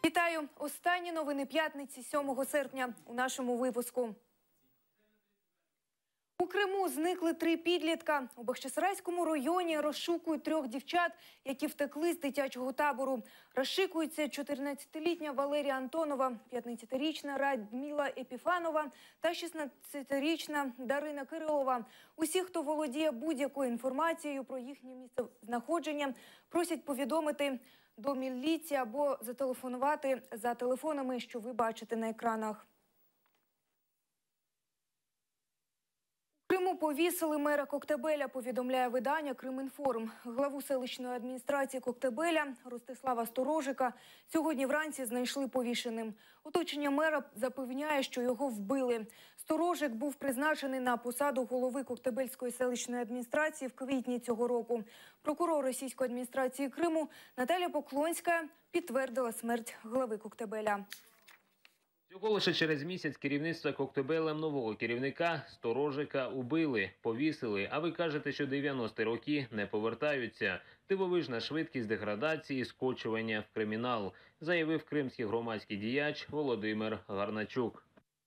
Вітаю! Останні новини п'ятниці 7 серпня у нашому випуску. У Криму зникли 3 підлітка. У Бахчисарайському районі розшукують 3 дівчат, які втекли з дитячого табору. Розшукуються 14-літня Валерія Антонова, 15-річна Радміла Епіфанова та 16-річна Дарина Кирилова. Усі, хто володіє будь-якою інформацією про їхнє місце знаходження, просять повідомити до міліції або зателефонувати за телефонами, що ви бачите на екранах. У Криму повісили мера Коктебеля, повідомляє видання «Кримінформ». Главу селищної адміністрації Коктебеля Ростислава Сторожика сьогодні вранці знайшли повішеним. Оточення мера запевняє, що його вбили. Сторожик був призначений на посаду голови Коктебельської селищної адміністрації в квітні цього року. Прокурор російської адміністрації Криму Наталія Поклонська підтвердила смерть глави Коктебеля. Всього лише через місяць керівництва Коктебелем нового керівника Сторожика убили, повісили, а ви кажете, що 90-ті роки не повертаються. Дивовижна швидкість деградації, скочування в кримінал, заявив кримський громадський діяч Володимир Гарначук.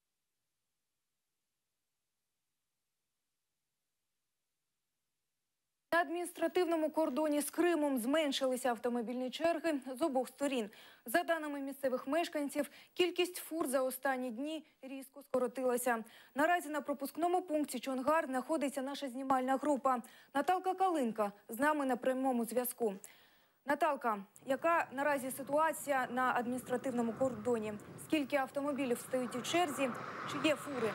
На адміністративному кордоні з Кримом зменшилися автомобільні черги з обох сторін. За даними місцевих мешканців, кількість фур за останні дні різко скоротилася. Наразі на пропускному пункті Чонгар знаходиться наша знімальна група. Наталка Калинка з нами на прямому зв'язку. Наталка, яка наразі ситуація на адміністративному кордоні? Скільки автомобілів стоять у черзі? Чи є фури?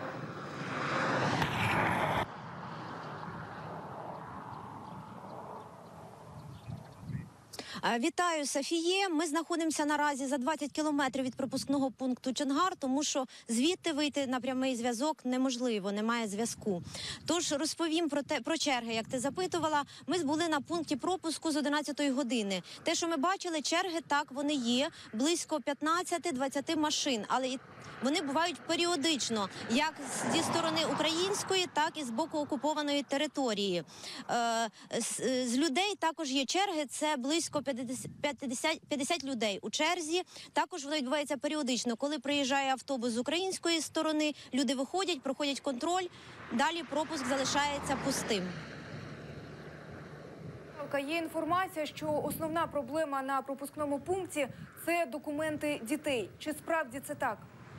Вітаю, Софіє. Ми знаходимося наразі за 20 кілометрів від пропускного пункту Чонгар, тому що звідти вийти на прямий зв'язок неможливо, немає зв'язку. Тож розповім про черги, як ти запитувала. Ми були на пункті пропуску з 11-ї години. Те, що ми бачили, черги, так, вони є, близько 15-20 машин, але вони бувають періодично, як зі сторони української, так і з боку окупованої території. З людей також є черги, це близько 50 людей у черзі. Також воно відбувається періодично. Коли приїжджає автобус з української сторони, люди виходять, проходять контроль, далі пропуск залишається пустим. Є інформація, що основна проблема на пропускному пункті – це документи дітей. Чи справді це так?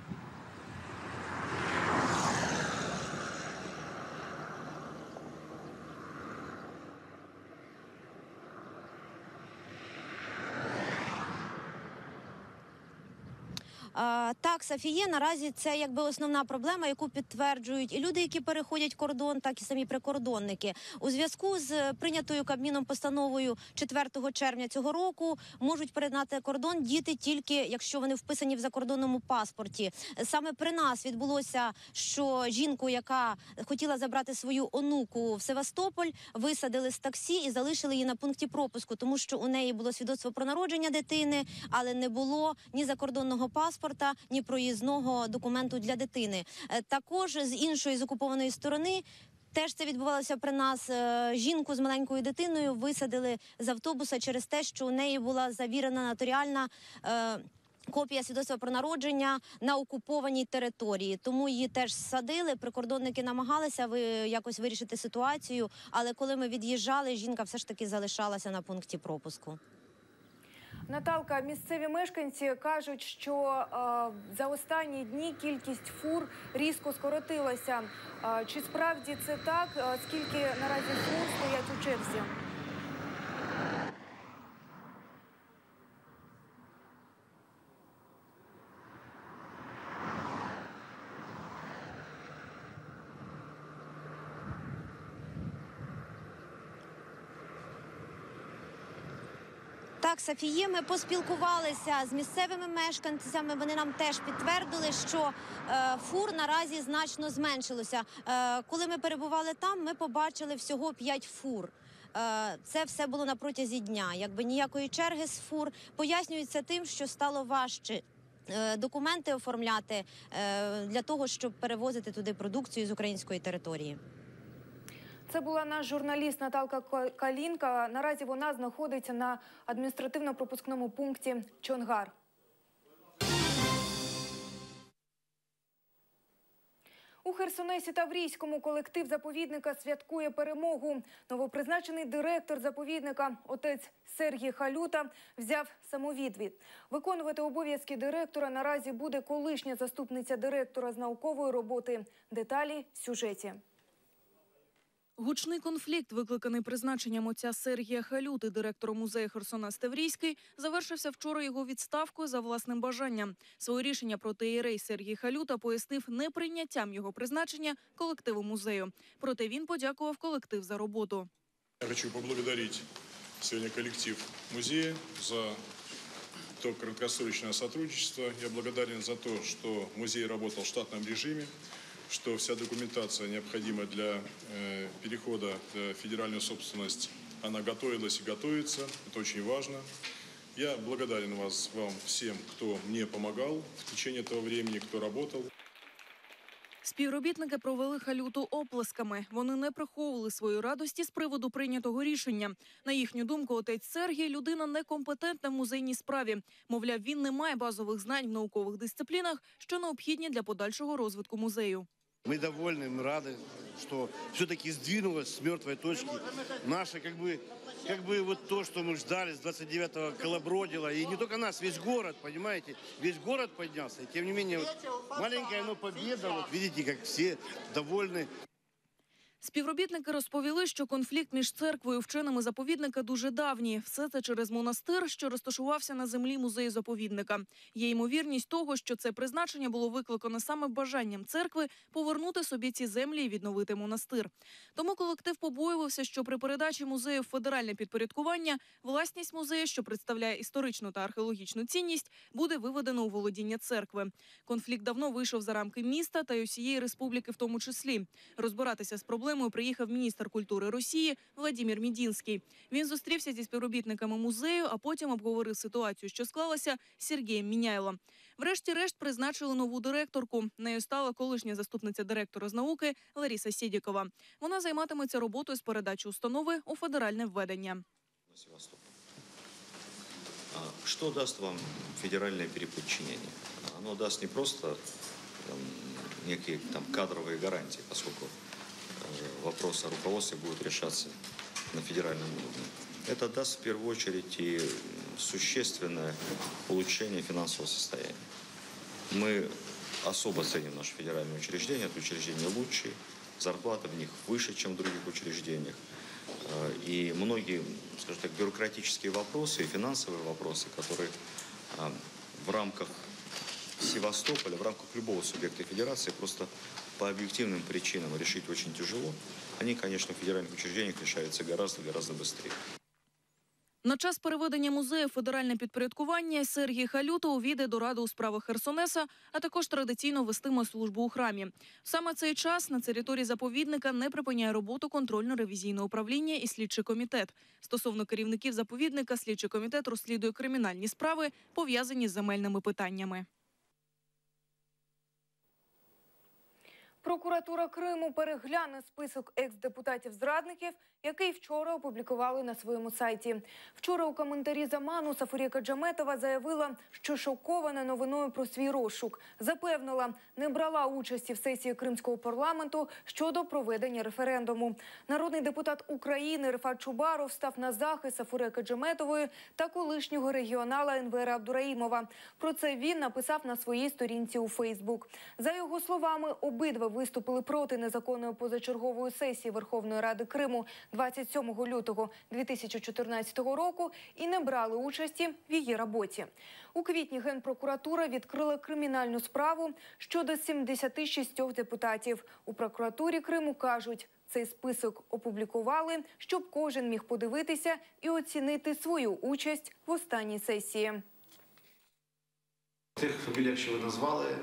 Так, Софіє, наразі це якби основна проблема, яку підтверджують і люди, які переходять кордон, так і самі прикордонники. У зв'язку з прийнятою Кабміном постановою 4 червня цього року можуть перетинати кордон діти тільки, якщо вони вписані в закордонному паспорті. Саме при нас відбулося, що жінку, яка хотіла забрати свою онуку в Севастополь, висадили з таксі і залишили її на пункті пропуску, тому що у неї було свідоцтво про народження дитини, але не було ні закордонного паспорта, ні проїзного документу для дитини. Також з іншої, з окупованої сторони, теж це відбувалося при нас. Жінку з маленькою дитиною висадили з автобуса через те, що у неї була завірена нотаріальна копія свідоцтва про народження на окупованій території. Тому її теж садили, прикордонники намагалися якось вирішити ситуацію, але коли ми від'їжджали, жінка все ж таки залишалася на пункті пропуску. Наталка, місцеві мешканці кажуть, що за останні дні кількість фур різко скоротилася. Чи справді це так? Скільки наразі фур стоять у черзі? Так, Софіє, ми поспілкувалися з місцевими мешканцями, вони нам теж підтвердили, що фур наразі значно зменшилося. Коли ми перебували там, ми побачили всього 5 фур. Це все було на протязі дня, якби ніякої черги з фур. Пояснюється тим, що стало важче документи оформляти для того, щоб перевозити туди продукцію з української території. Це була наш журналіст Наталка Калинка. Наразі вона знаходиться на адміністративно-пропускному пункті Чонгар. У Херсонесі Таврійському колектив заповідника святкує перемогу. Новопризначений директор заповідника, отець Сергій Халюта, взяв самовідвід. Виконувати обов'язки директора наразі буде колишня заступниця директора з наукової роботи. Деталі в сюжеті. Гучний конфлікт, викликаний призначенням отця Сергія Халюти директором музею Херсонес Таврійський, завершився вчора його відставкою за власним бажанням. Своє рішення проти ієрей Сергій Халюта пояснив неприйняттям його призначення колективу музею. Проте він подякував колектив за роботу. Я хочу поблагодарить сегодня коллектив музея за то краткосрочное сотрудничество. Я благодарен за то, что музей работал в штатном режиме, что вся документация, необходимая для перехода в федеральную собственность, она готовилась и готовится. Это очень важно. Я благодарен вам всем, кто мне помогал в течение этого времени, кто работал. Співробітники провели Халюту оплесками. Вони не приховували свої радості з приводу прийнятого рішення. На їхню думку, отець Сергій – людина некомпетентна в музейній справі. Мовляв, він не має базових знань в наукових дисциплінах, що необхідні для подальшого розвитку музею. Мы довольны, мы рады, что все-таки сдвинулось с мертвой точки наше, как бы вот то, что мы ждали с 29-го, колобродило. И не только нас, весь город, понимаете, весь город поднялся. И тем не менее, вот, маленькая, но победа, вот видите, как все довольны. Співробітники розповіли, що конфлікт між церквою і вченими заповідника дуже давній. Все це через монастир, що розташувався на землі музею-заповідника. Є ймовірність того, що це призначення було викликано саме бажанням церкви повернути собі ці землі і відновити монастир. Тому колектив побоювався, що при передачі музею в федеральне підпорядкування власність музею, що представляє історичну та археологічну цінність, буде виведено у володіння церкви. Конфлікт давно вийшов за рамки міста та й усієї республіки в тому числі. Розбиратися з проблемою приїхав міністр культури Росії Владимир Медінський. Він зустрівся зі співробітниками музею, а потім обговорив ситуацію, що склалася, з Сергієм Міняйлом. Врешті-решт призначили нову директорку. Нею стала колишня заступниця директора з науки Лариса Сєдікова. Вона займатиметься роботою з передачі установи у федеральне введення. Что даст вам федеральное переподчинение? Оно даст не просто некие кадровые гарантии, поскольку вопрос о руководстве будет решаться на федеральном уровне. Это даст в первую очередь и существенное улучшение финансового состояния. Мы особо ценим наши федеральные учреждения. Это учреждения лучшие, зарплаты в них выше, чем в других учреждениях. И многие, скажем так, бюрократические вопросы и финансовые вопросы, которые в рамках Севастополя, в рамках любого субъекта федерации просто по объективным причинам решить очень тяжело. Они, конечно, в федеральных учреждениях решаются гораздо быстрее. На час переведення музею в федеральне підпорядкування Сергій Халюта увійде до Ради у справах Херсонеса, а також традиційно вестиме службу у храмі. Саме цей час на території заповідника не припиняє роботу контрольно-ревізійне управління і слідчий комітет. Стосовно керівників заповідника, слідчий комітет розслідує кримінальні справи, пов'язані з земельними питаннями. Прокуратура Криму перегляне список екс-депутатів-зрадників, який вчора опублікували на своєму сайті. Вчора у коментарі Заману Сафурія Каджаметова заявила, що шокована новиною про свій розшук. Запевнила, не брала участі в сесії Кримського парламенту щодо проведення референдуму. Народний депутат України Рифат Чубаров став на захист Сафурія Каджаметової та колишнього регіонала Енвера Абдураїмова. Про це він написав на своїй сторінці у Фейсбук. За його словами, обидва виступили проти незаконної позачергової сесії Верховної Ради Криму 27 лютого 2014 року і не брали участі в її роботі. У квітні Генпрокуратура відкрила кримінальну справу щодо 76 депутатів. У прокуратурі Криму кажуть, цей список опублікували, щоб кожен міг подивитися і оцінити свою участь в останній сесії. Тих фамілій, що ви назвали,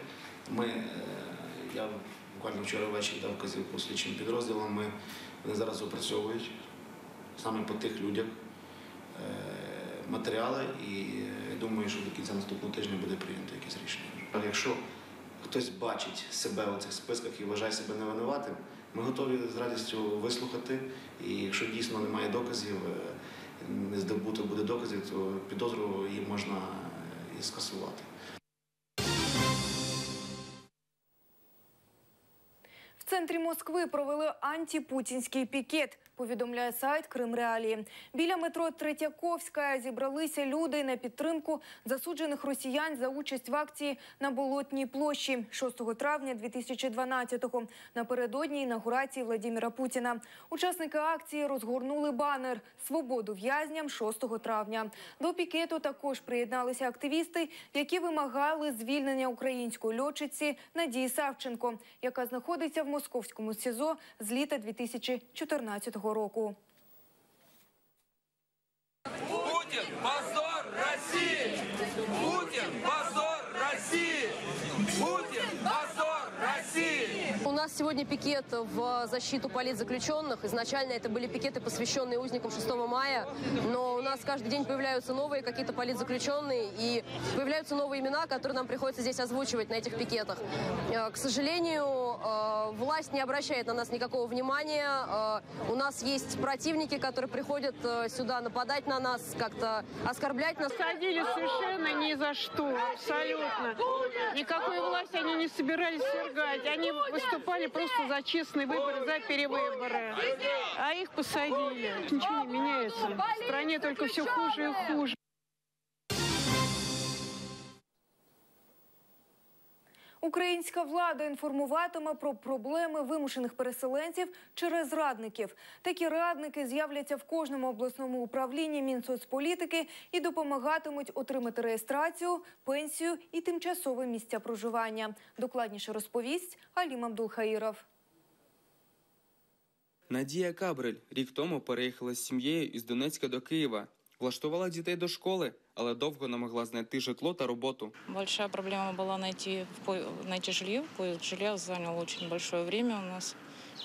я буквально вчора ввечері дав вказівку слідчим підрозділам, вони зараз опрацьовують саме по тих людях матеріали, і думаю, що до кінця наступного тижня буде прийнято якесь рішення. Але якщо хтось бачить себе у цих списках і вважає себе невинуватим, ми готові з радістю вислухати, і якщо дійсно немає доказів, не здобуто буде доказів, то підозру її можна і скасувати. центрі Москви провели антипутінський пікет, повідомляє сайт «Крим.Реалії». Біля метро Третьяковська зібралися люди на підтримку засуджених росіян за участь в акції на Болотній площі 6 травня 2012-го, напередодні інаугурації Владимира Путіна. Учасники акції розгорнули банер «Свободу в'язням 6 травня». До пікету також приєдналися активісти, які вимагали звільнення української льотчиці Надії Савченко, яка знаходиться в московському СІЗО з літа 2014 року. Путин – позор России! Путин – позор России! Путин – позор России! У нас сегодня пикет в защиту политзаключенных. Изначально это были пикеты, посвященные узникам 6 мая. Но у нас каждый день появляются новые какие-то политзаключенные. И появляются новые имена, которые нам приходится здесь озвучивать на этих пикетах. К сожалению, власть не обращает на нас никакого внимания. У нас есть противники, которые приходят сюда нападать на нас, как-то оскорблять нас. Садили совершенно ни за что, абсолютно. Никакой власти они не собирались свергать. Они выступали просто за честные выборы, за перевыборы. А их посадили. Ничего не меняется. В стране только все хуже и хуже. Українська влада інформуватиме про проблеми вимушених переселенців через радників. Такі радники з'являться в кожному обласному управлінні Мінсоцполітики і допомагатимуть отримати реєстрацію, пенсію і тимчасове місця проживання. Докладніше розповість Алім Абдулхаїров. Надія Кабрель рік тому переїхала з сім'єю із Донецька до Києва. Влаштувала дітей до школи, але довго не могла знайти житло та роботу. Большая проблема была найти жилье. Поиск жилья занял очень большое время у нас.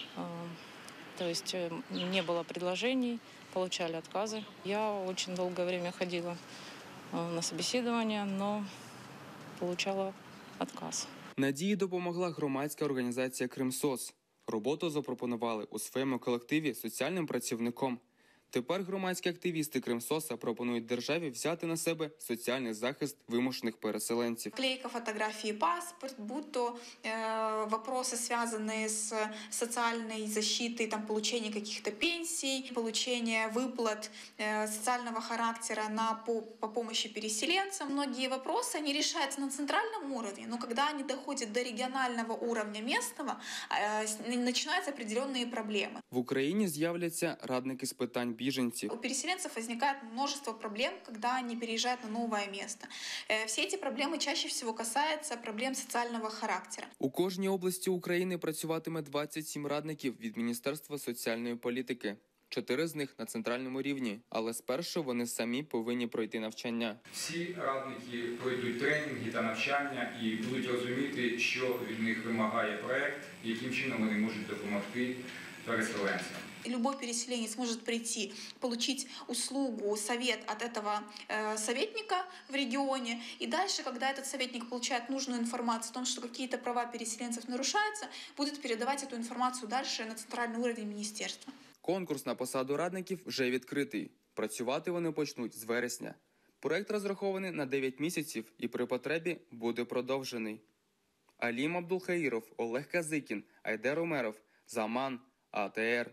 То есть не было предложений, получали отказы. Я очень долгое время ходила на собеседование, но получала отказ. Надії допомогла громадська організація «Кримсоц». Роботу запропонували у своєму колективі соціальним працівником. Тепер громадські активісти Кримсоса пропонують державі взяти на себе соціальний захист вимушених переселенців. Клейка фотографии, паспорт, будь то вопросы, связанные с социальной защитой, там, получение каких-то пенсий, получение выплат социального характера по помощи переселенцам. Многие вопросы, они решаются на центральном уровне, но когда они доходят до регионального уровня местного, начинаются определенные проблемы. В Україні з'являться радники з питань біженців. У переселенцев возникает множество проблем, когда они переезжают на новое место. Все эти проблемы чаще всего касаются проблем социального характера. У кожній області України працюватиме 27 радників від Міністерства соціальної політики. 4 з них на центральному рівні, але спершу вони самі повинні пройти навчання. Всі радники пройдуть тренінги та навчання і будуть розуміти, що від них вимагає проект, яким чином вони можуть допомогти переселенцям. Любой переселенец может прийти, получить услугу, совет от этого советника в регионе. И дальше, когда этот советник получает нужную информацию о том, что какие-то права переселенцев нарушаются, будет передавать эту информацию дальше на центральный уровень министерства. Конкурс на посаду радників вже відкритий. Працювати вони почнуть з вересня. Проект розрахований на 9 місяців і при потребі буде продовжений. Алім Абдулхаїров, Олег Казикін, Айдер Умеров, Заман, АТР.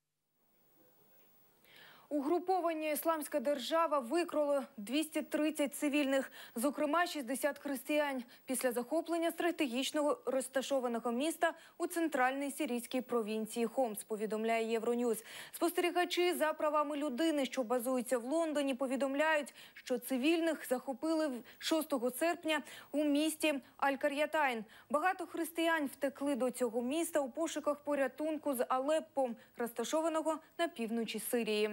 Угруповання «Ісламська держава» викрало 230 цивільних, зокрема 60 християн, після захоплення стратегічного розташованого міста у центральній сирійській провінції Хомс, повідомляє Євроньюз. Спостерігачі за правами людини, що базуються в Лондоні, повідомляють, що цивільних захопили 6 серпня у місті Аль-Кар'ятайн. Багато християн втекли до цього міста у пошуках порятунку з Алеппо, розташованого на півночі Сирії.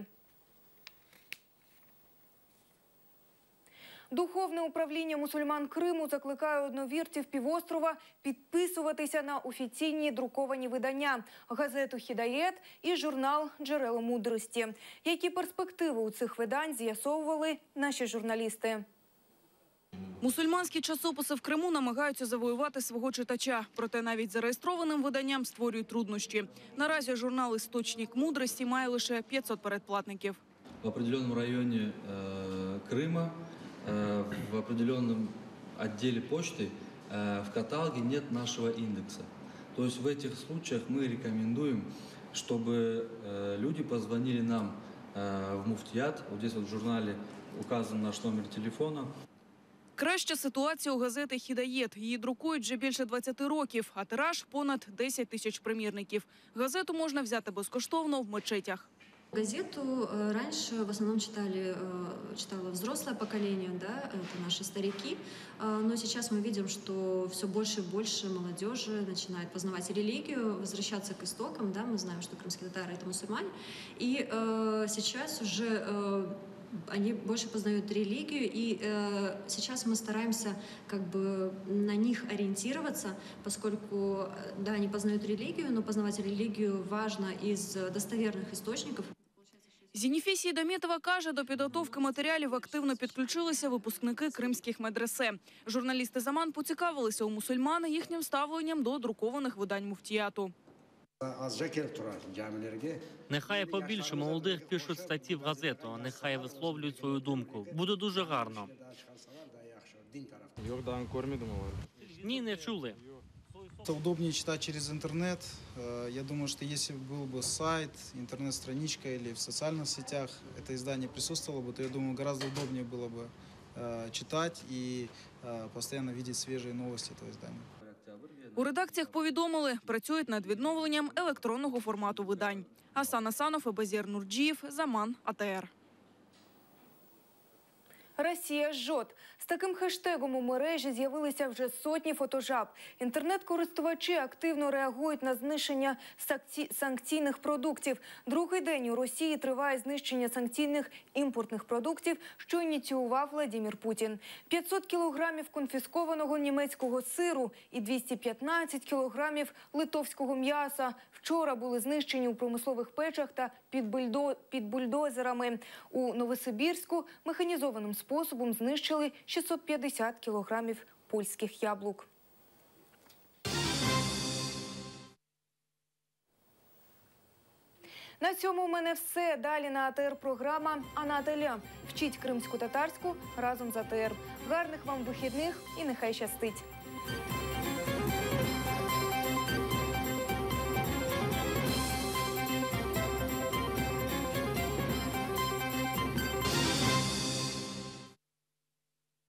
Духовне управління мусульман Криму закликає одновірців півострова підписуватися на офіційні друковані видання – газету «Хідаєт» і журнал «Джерело мудрості». Які перспективи у цих видань з'ясовували наші журналісти. Мусульманські часописи в Криму намагаються завоювати свого читача. Проте навіть зареєстрованим виданням створюють труднощі. Наразі журнал «Істочник мудрості» має лише 500 передплатників. В определенном районе Крыма, в определенном отделе почты в каталоге нет нашего индекса. То есть в этих случаях мы рекомендуем, чтобы люди позвонили нам в муфтият. Вот здесь вот в журнале указан наш номер телефона. Краща ситуація у газети «Хідаєт». Її друкують вже більше 20 років, а тираж – понад 10 тисяч примірників. Газету можна взяти безкоштовно в мечетях. Газету раньше в основном читало взрослое поколение, да, это наши старики, но сейчас мы видим, что все больше и больше молодежи начинает познавать религию, возвращаться к истокам, да, мы знаем, что крымские татары – это мусульмане, и сейчас уже они больше познают религию, и сейчас мы стараемся как бы на них ориентироваться, поскольку, да, они познают религию, но познавать религию важно из достоверных источников. Зініфе Сейдамітова каже, до підготовки матеріалів активно підключилися випускники кримських медресе. Журналісти «Заман» поцікавилися у мусульман їхнім ставленням до друкованих видань муфтіяту. Нехай побільше молодих пишуть статті в газету, нехай висловлюють свою думку. Буде дуже гарно. Ні, не чули. Удобнее читать через интернет. Я думаю, что если был бы сайт, интернет-страничка или в социальных сетях это издание присутствовало бы, то, я думаю, гораздо удобнее было бы читать и постоянно видеть свежие новости этого издания. У редакціях повідомили, працюють над відновленням електронного формату видань. Асан Асанов і Базір Нурджієв, «Заман», АТР. Росія жжет. З таким хештегом у мережі з'явилися вже сотні фотожаб. Інтернет-користувачі активно реагують на знищення санкційних продуктів. Другий день у Росії триває знищення санкційних імпортних продуктів, що ініціював Владимир Путін. 500 кілограмів конфіскованого німецького сиру і 215 кілограмів литовського м'яса вчора були знищені у промислових печах та під бульдозерами. У Новосибірську механізованим способом знищили 650 кілограмів польських яблук. На цьому у мене все. Далі на АТР програма «Анателя». Вчіть кримську татарську разом з АТР. Гарних вам вихідних і нехай щастить!